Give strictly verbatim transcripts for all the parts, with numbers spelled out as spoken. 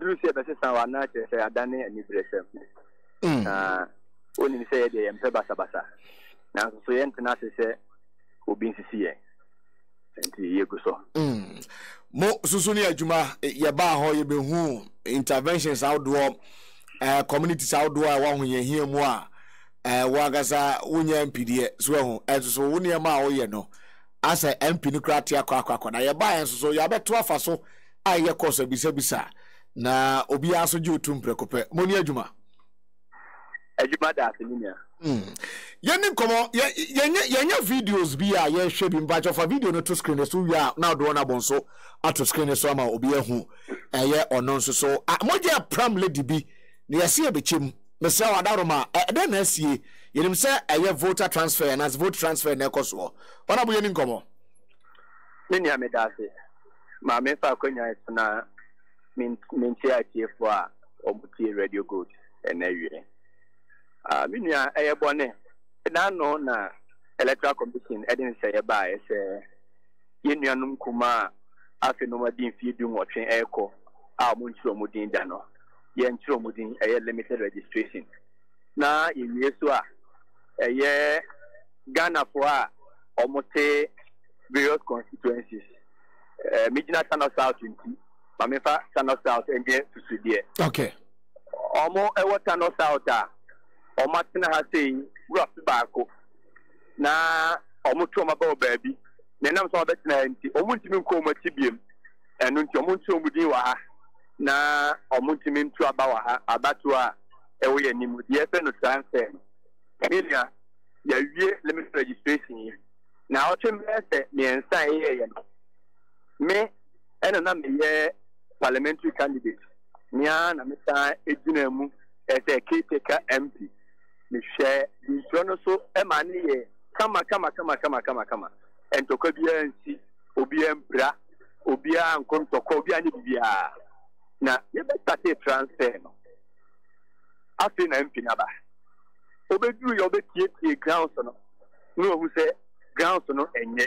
do say be say wa na che say adane ani bresem ah oni say dey em pe basa basa na so ye ntena say obi nsisi ye enti ye go so mm mo susu ni adwuma ye ba ho ye be hu interventions outdoor uh, communities outdoor wa hu ye hia mu a eh wa gasa wonya M P D so hu eso wo ne ma wo ye no asa M P ni krate akwa akwa na ye ba en so ya beto afa so aye koso bisa bisa na obi aso ji otum prekope mo ni adwuma adwuma da asenia mm ye ni komo ye ye ye videos bi a ye hwe bi mba for video no to screen so wi a na do na bonso ato screen so ama obi ehu eye ono nso so mo je pram lady bi na ye se e bechem Mister Wadaroma, then next year, you say a voter transfer and as vote transfer in Ecoso. What are we in common? Many are made as my mentor Konya is now Mintia for Obuti radio good and every. Ah, Minia Ayabone, and I know na electoral commission, I didn't say a bias, Union Kuma, after no more being feeding watching echo, our Muncho Mudin Dano. Yen Tromudin a limited registration. Na in Yesua a year Ghana for almost various constituencies. Uh, Midna Tano South in Mamefa Tano South and get to Sudia. Okay. Almost a what Tano South or Martina has saying rough tobacco. Na almost Troma baby. Then I'm so better almost even come a tibium and Untomunto Mudiwa. Na omuntimi ntu abawa ha abatua ewe yanimu ye fe no transfer media ya wie limit registration na otem ese me ensa ye ye me ena na me ye parliamentary candidate nya na me ta ejina mu ese kiteka M P me share di jono so e ma ne ye kama kama kama kama kama kama entoko bia nsi obi embra obi an kontoko obi ani bia na you better transfer no afi na M P na ba obedu yo betie tie grounds no no who say grounds no enye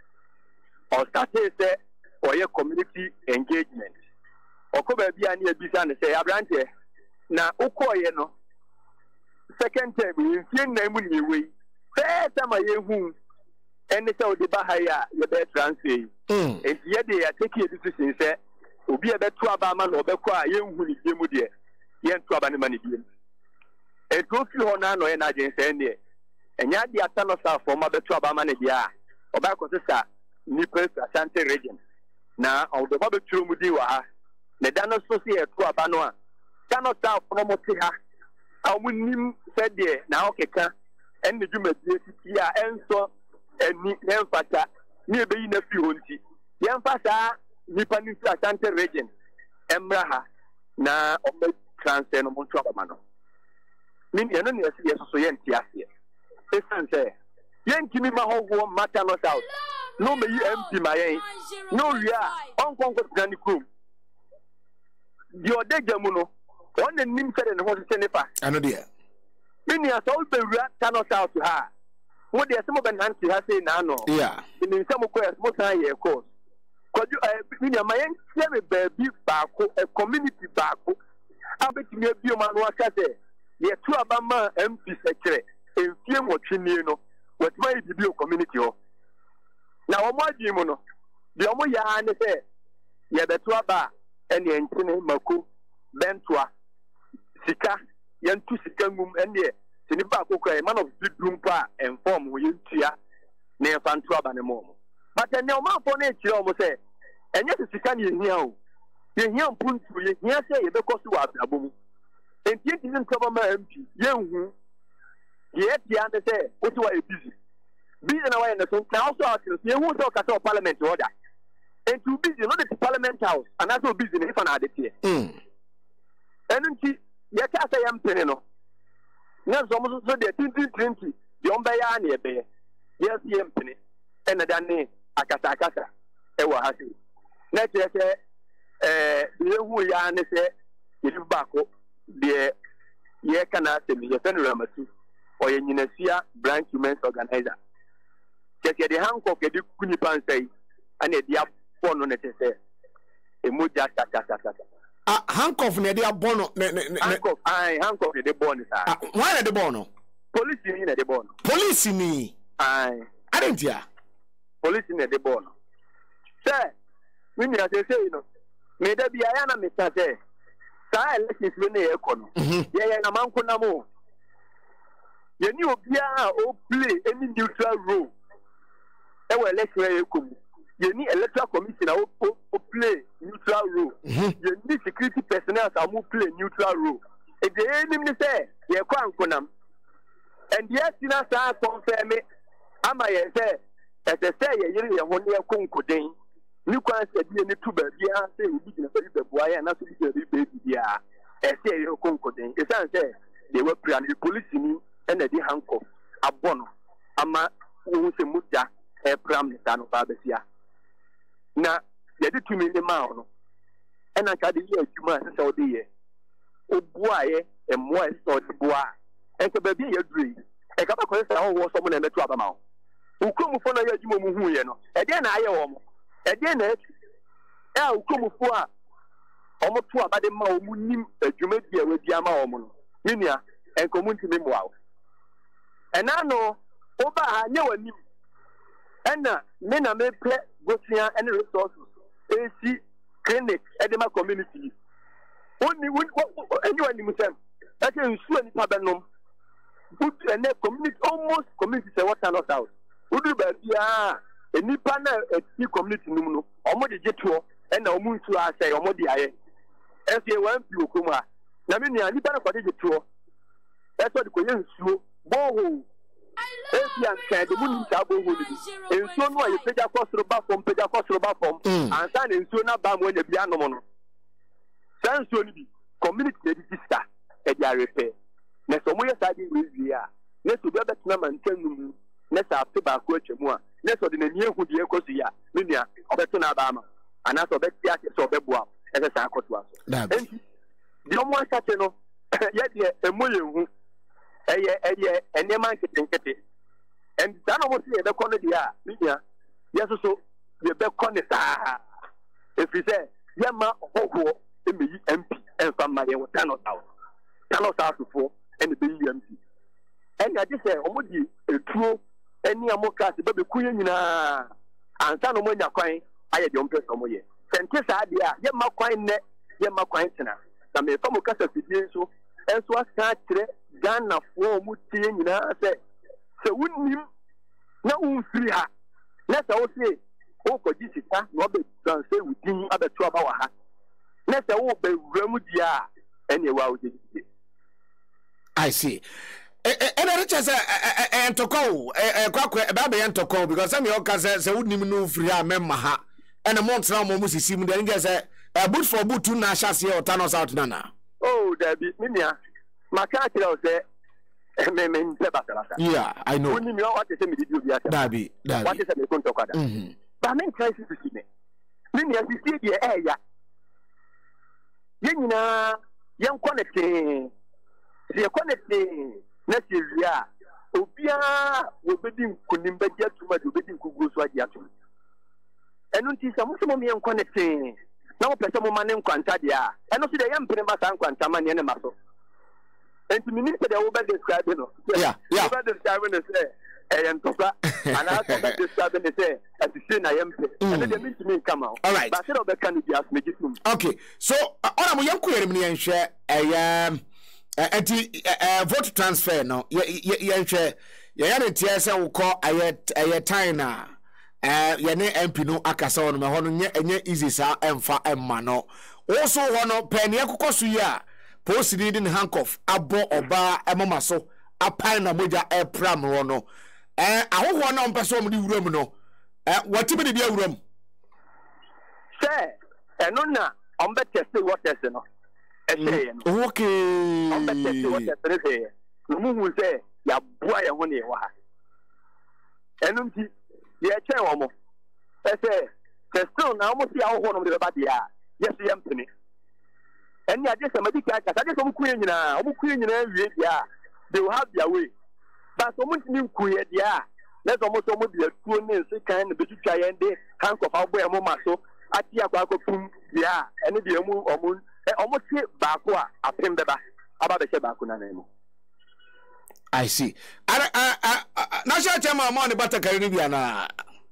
or start say or your community engagement okoba bia na ebisa ne say abrante na ukoye no second term in fin na mu ni we first time ye hu ene say o de ba ha ya you better transfer mm e ye de ya take a decision say obi e betu aba ma na obekọ a ye nhu ni biemu de ye ntu aba ne ma ne biemu e to fi ho na no ye na agen se ne enya de atano sa for ma betu aba ma ne dia oba ko sesa ni pesa Asante region na o de ba betu mu di wa ha ne da no so se e tu aba no a tano sa for mo ti ha a mu nim se de na o keka en ne dwuma die ti a enso eni nemfata ni e be yi na fi ho nti ye mfata nipa ni Asante region emraha na obe transfer no muntu abamano min eno ne esi yeso so ye ntiase esanse ye ntimi ma howo mata no south no me yi M P ma yen no wia onkonko gani krum di odega mu no on ne nim sere ne ho se nefa ano dia min ya so be wia tano south ha mo de se mo ben hanti ha se na no yeah ni se mo ko mo san ye course kwaju eh mayen se baby baako a community baako abetimi abio ma no aka se ye tu abama M P sekre enfie nwotwini no wetima ye bibio community ho na wo mo adi mu no de o mo ya ne se ye betu aba ene entine mako bentoa sika ye ntu sika ngum ene tini baako kwa man of bidrum pa inform wo ye ntua na ye fa ntu aba ne mo but ne o ma fo na ekire o mo se enye sika ni ehia o ye hia mpuntu ye hia se ye bekoso wa abrabomu enti enti ntoba ma M P ye hu ye tia ne se o ti wa e busy busy na wa ne so na also out ye hu so ka so parliament order enti busy no the parliament house and also busy ne fa na ade tie mm enti ye ka sa ya mpene no na so mo so de twenty twenty de on be ya na ye be ye si ye mpene ena da ne akasa akasa e wa ha si na chese eh ye hu ya ne se ye bako de ye kana se mi ye fenu ramatu o ye nyinasia branch women's organizer chese de hanko ke di kuni pansai ane dia fono ne chese e moja tata tata ah handcuff na dey abono handcuff ai handcuff dey born sir ah why na dey born police ni na dey born police ni ai adentia police ni dey born sir we ni say say no me da bia ya na me say sa elections we na ye ko no ye ye na manko na mo ye ni obia o play any neutral role e we election ye ko ye ni electoral commission o o play neutral role ye ni security personnel that will play neutral role e dey any me say ye ko anko nam and yes na sa confirm me ama ye say e say ye yiri ye ho ne ko nkoden ni kwan se bi ni tuba bia say obi gina say beboa ya na so bi say be bia e say ye ko nkoden e say say they were plan the police ni and the handcuff abono ama wo se muta e pram ni tano ba besia na ye di tumi ni ma no e na ka de ye adwuma se se odi ye obua ye e mo e so di boa e ke ba bi ye duri e ka ba ko se wo so mo na metu aba ma wo ukromu fo na ye adwuma mu hu ye no e de na aye wo mo e de na e ukromu fo a omo to aba de ma wo mu nim adwuma di e wadi ama wo mo no ninia en community me mo wo ena no oba ha nye wanim ena me na me ple gosia and resources ac clinic edema community oni any wanim sem that is nsu ani pa benom put ene community almost community say what not out udu ba bia enipa na eti community num no omo de jeto ena omo nsu asay omo de aye efe wan pi okuma na me nia nipa na kwa de jeto eso de koye nsuo boho efi anka de mu nta boho ni nsuo no aye peja kosoro ba fom peja kosoro ba fom ansa na nsuo na ba mo nya bia no mo no san nsuo ni bi community register e dia repair na so mo ye sa di wi a na so bia betina mantanum na sa afi ba ko atwemu a na so de na nie hu de ekosu ya me nua obeto na ba ama ana so beti ake so beboa e se sa akoto aso enti di omo asate no ye de emoye hu eye eye enema nkete nkete and tano mo se be kono dia me nua ye so so ye be kono sa if you say ye ma hoho e me yi M P en fama ye tano south tano south fo en be yi M P en ya de se omo di etuo eni amoka se be kuye nyina ansa no mo nya kwan aye de ompe so mo ye sente sa dia ye ma kwan ne ye ma kwan tena na me famo kasa fidie so enso aka kire Ghana fo mu tie nyina se se wunnim na unfiri ha na se wo se wo ko jisika no be transfer within abetu aba wa ha na se wo be wuramu dia ene wa wo jisike I see. And I just and to go, a quack about the entoko because I'm your cousin, so wouldn't know free a member ha and a month now almost see me then get a boot for boot to Nashas or Tanos out Nana. Oh, there be Minia. My cat say, yeah, I know. When you know what is a medium, Dabi, what is a contour? But I'm trying to see me. Minia, you see the area. Yena, young quantity, the quantity. Next year, Obia will be in Kunimba to my wedding Kugu Swadiatum. And until some of me and connecting. Now, person man in Quantadia, and also the young Prima San Quantaman and Maso. And to minister the over describing, yeah, yeah, over describing the say, and Toka, and I also describing the say, as the sin I am, and they mean to me come out. All right, but I the candidates make it. Okay, so on a young queer and share a um. Enti vote transfer no ye ye nhwe ye ya netia se wo ko ayet ayet time na eh ye ne M P no akasa wono me hono nye enye easy sa emfa emma no wo so hono pen ye kokoso yi a post reading handcuff abo oba emoma so apan na moja e pram wono eh ahoho na mpese omdi wuram no eh wati be dia wuram se eno na ombe test what test no. Okay. I'm better to what I say. No one say, ya boy, I want you. And um, yeah, chair almost. I say, there's still now almost the hour of the body. Yes, the empty. And yeah, just a medical, I just don't queen now. I'm queen in every year. They will have their way. But so much new queen, yeah. Let's almost almost be a two names, kind of big giant day, hands of our boy, Mama. So I see a quack of yeah, and the moon or moon. almost Bakua, a Pimbeba, about the Shabaku name. I see. I I I National Chairman money but Caribbean.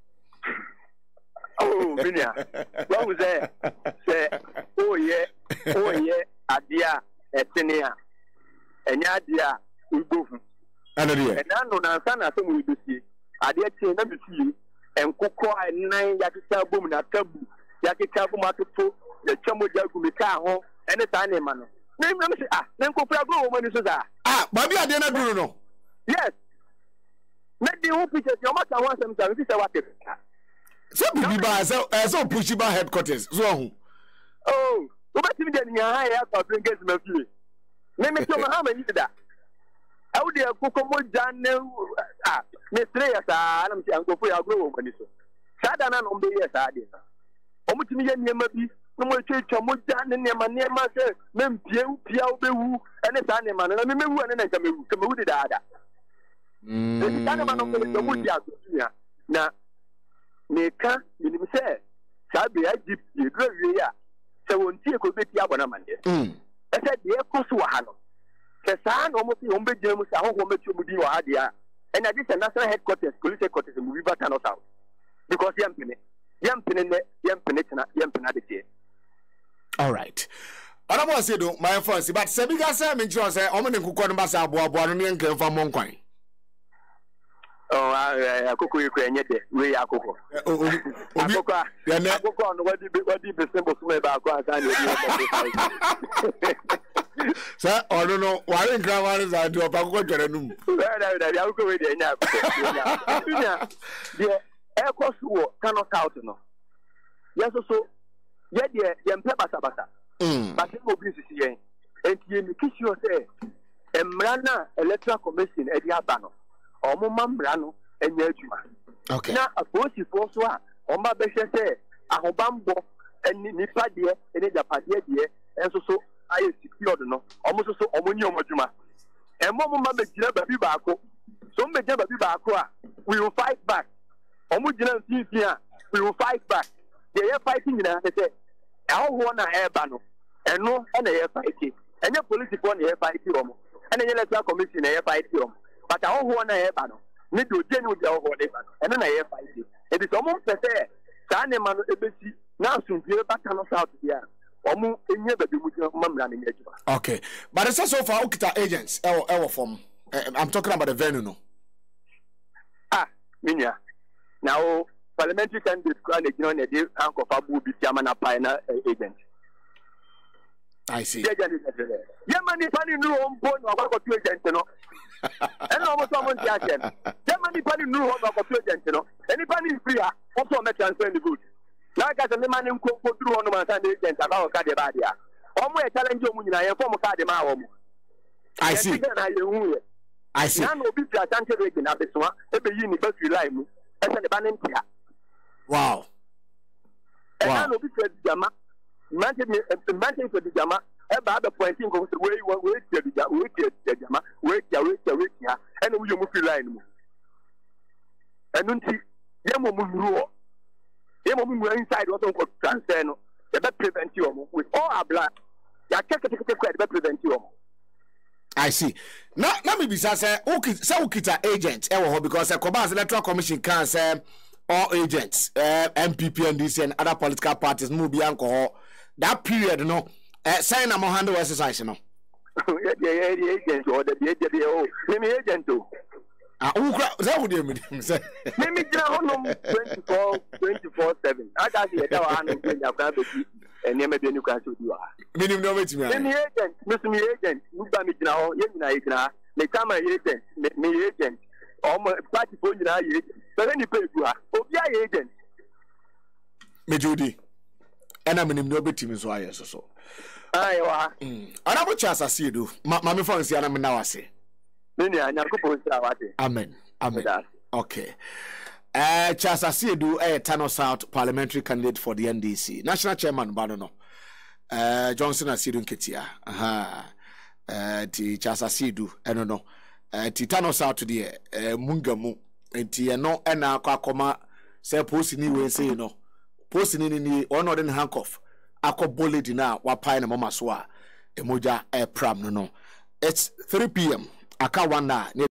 Oh, Vinia. What was there? Say, oh yeah, oh yeah, Adia, Etenia, and Yadia, Ubu. And I know Nansana, some will be. Adia chain number three, and Coco and nine Yakita boom and a tabu, Yakita boom, the Chamu Jagumika, and a tiny man. Name them say, ah, then Copa go when you say that. Ah, Baby, I didn't know. Yes. Make the whole picture, your mother wants them to say what it is. So, Bibi, as a pushy by headquarters. So, oh, what you getting a high air for bringing my view? Let me tell you how many did that. How do you cook more than ah, Miss Reyes? I'm saying, go for your grow when you so. Sadana on the yes, I did. Almost me and Yamabi, no more church, or more than any man near myself, Mem Piu, Piao, Bewu, and a tiny man, and I remember one and I come with the other. The Tanaman of the Wood now. Neka minim say sabe agip yedru ya se wontie ko beti abonaman de mm e se de ekoso wa ha no se sa na omo fi ombe jemu sa ho ho metu mudi wa ha de a and at the national headquarters police headquarters mu bi bata no south because yam pene yam pene ne yam pene tena yam pene de. All right. Ana mo say do my friends but se bi ga say me nchiro say omo ne nkukọ no ba sa abo abo no ne nkan fa mo nkwan. Oh, I cook you can get it. We are cook. Akoko, Akoko, no what did what did the symbol sway about? Sir, I don't know why in grandmas are to a Paco Geranum. I'll go with the air course war cannot out. No, yes, so yet, yeah, Yampa Sabata. But it will be the and you kiss you say, Emrana Electoral Commission at Yabano. Omo mambrano enye adwuma. Okay. Na afosi fo so a omba behwe se ahobambo eni nipa de eni japade de enso so aye secured no. Omo so so omo ni omo adwuma. Emo mo ma begira babi baako. So mo begira babi baako a we will fight back. Omo gina ntintin a we will fight back. They are fighting na se ahoho na eba no. Eno na ye fight. Enye political na ye fight omo. Enye electoral commission na ye fight omo. But I don't want to have no. Need to genuine the whole day, and then I have fight it. It is almost the same. Sane man, ebesi now soon be back on south here. Omu enye be mu mamra ni ejuma. Okay, but it's also for Okita agents. Ewo ewo from. I'm talking about the venue no. Ah, minya. Now parliamentary candidate kwa ne gino ne dey anko fa bu bi tiama na pai na agent. I see. Yemani pani nu ombo no akwa ko agent no. And almost someone again. Germany pani knew how to agent, you know. Anybody free, also make transfer the good. Like as a man in Coco through on my Sunday agent about Cadibadia. Almost challenge you, I am from Cadima. I see. I see. I will be a Santa Regan at this one, every university life, as an abandoned. Wow. And I will be a Jama, imagine for the Jama. About the point of the way you wait, wait, wait, wait, wait, wait, and we move the line. And don't see Yamu Yamu inside what on transfer, the prevent you with all our blood. Ya take a prevent you. I see. Now, let me be say, okay, so kita agent, because a Cobas Electoral Commission can say all agents, uh, M P P and D C and other political parties, move alcohol. That period, you know. Uh, sign a more handle exercise, no. Yeah, yeah, the agent or the agent, oh, maybe agent too. Ah, that would you mean? Maybe twenty-four, twenty-four, seven. I got the other and never be new country. Minimum no way. Maybe agent, Mister Agent, you got me now, Yena, the time agent, me agent, or my party for you, but then you pay you are. Oh, yeah, agent. Me Judy. And I'm in no bit team is why so. Ayewa. Mm. Ana bo chasa si do. Ma me phone si ana me na wase. Me ni anya ko po si awate. Amen. Amen. Okay. Eh chasa si do eh TANO South parliamentary candidate for the N D C. National chairman ba no no. Eh Johnson Asidu Nketia. Aha. Eh ti chasa si do eno no. Eh ti TANO South de eh mungamu. Enti eno ena akwa akoma se post ni we say no. Post ni ni ono den handcuff. akɔbɔ lady na wapae na mama so a emoja air pram no no. It's three p m aka one na